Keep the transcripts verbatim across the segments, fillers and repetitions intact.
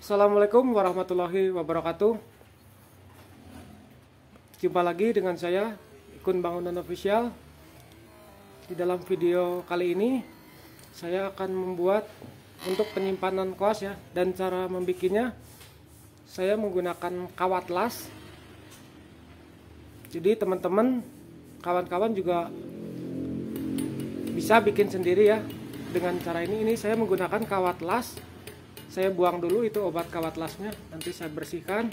Assalamualaikum warahmatullahi wabarakatuh. Jumpa lagi dengan saya, Ikun Bangunan Official. Di dalam video kali ini saya akan membuat untuk penyimpanan koas ya, dan cara membikinnya saya menggunakan kawat las. Jadi teman-teman, kawan-kawan juga bisa bikin sendiri ya dengan cara ini. Ini saya menggunakan kawat las. Saya buang dulu itu obat kawat lasnya, nanti saya bersihkan.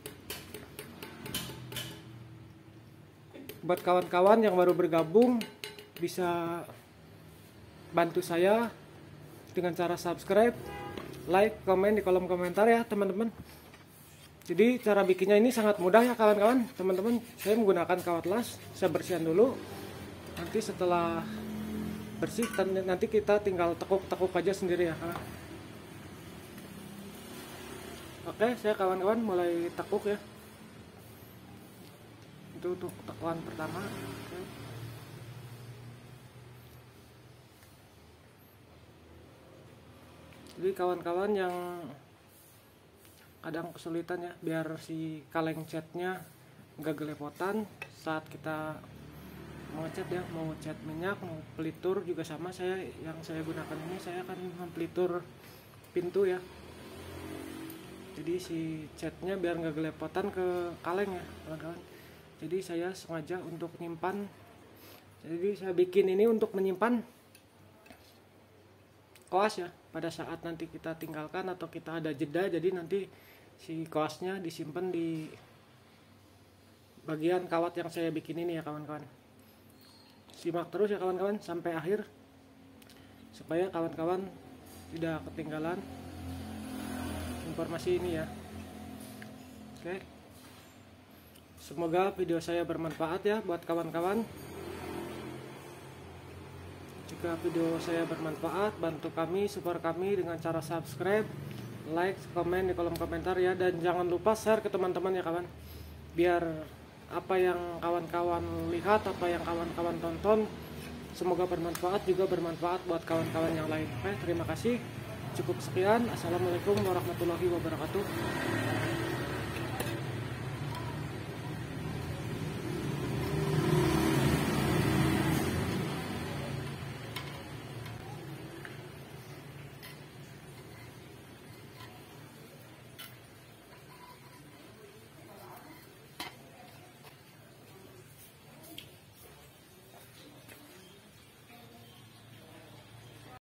Buat kawan-kawan yang baru bergabung, bisa bantu saya dengan cara subscribe, like, komen di kolom komentar ya teman-teman. Jadi cara bikinnya ini sangat mudah ya kawan-kawan. Teman-teman, saya menggunakan kawat las, saya bersihkan dulu. Nanti setelah bersih, nanti kita tinggal tekuk-tekuk aja sendiri ya. Oke, saya kawan-kawan mulai tekuk ya. Itu untuk tekuan pertama. Oke. Jadi kawan-kawan yang kadang kesulitan ya biar si kaleng catnya nggak gelepotan saat kita mau cat ya, mau cat minyak, mau pelitur juga sama. Saya yang saya gunakan ini, saya akan mempelitur pintu ya. Jadi si catnya biar nggak gelepotan ke kaleng ya kawan-kawan. Jadi saya sengaja untuk menyimpan. Jadi saya bikin ini untuk menyimpan koas ya. Pada saat nanti kita tinggalkan atau kita ada jeda, jadi nanti si koasnya disimpan di bagian kawat yang saya bikin ini ya kawan-kawan. Simak terus ya kawan-kawan sampai akhir supaya kawan-kawan tidak ketinggalan informasi ini ya. Oke, semoga video saya bermanfaat ya buat kawan-kawan. Jika video saya bermanfaat, bantu kami, support kami dengan cara subscribe, like, komen di kolom komentar ya, dan jangan lupa share ke teman-teman ya kawan, biar apa yang kawan-kawan lihat, apa yang kawan-kawan tonton, semoga bermanfaat, juga bermanfaat buat kawan-kawan yang lain. Oke, terima kasih. Cukup sekian. Assalamualaikum warahmatullahi wabarakatuh.